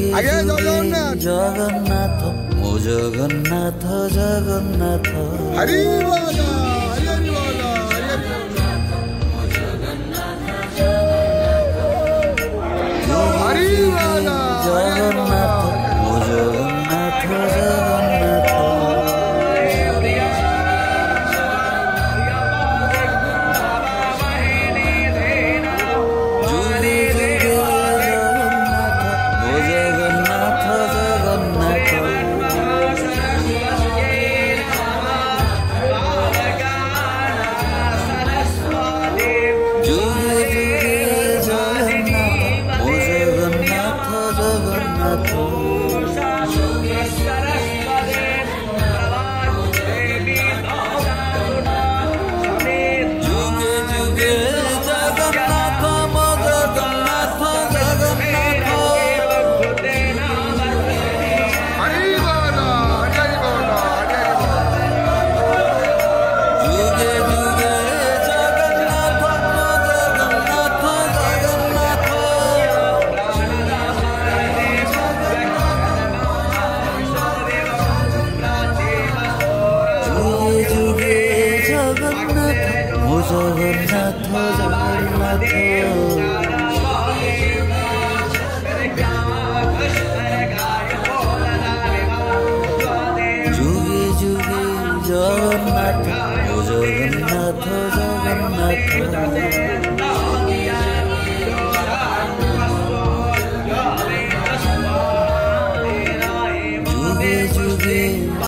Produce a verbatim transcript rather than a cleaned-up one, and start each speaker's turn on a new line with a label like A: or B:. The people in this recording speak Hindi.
A: ଆଜ୍ଞା ଜୟ ଜଗନ୍ନାଥ
B: ଜଗନ୍ନାଥ ମୋ ଜଗନ୍ନାଥ ଜଗନ୍ନାଥ
A: ହରି ବୋଲ ହରି ବୋଲ ହରି ବୋଲ
B: ଜଗନ୍ନାଥ ମୋ ଜଗନ୍ନାଥ ଜଗନ୍ନାଥ जगन्नाथ जगन्नाथ जुगे जुगे जगन्नाथ जगन्नाथ जगन्नाथ जुगे जुगे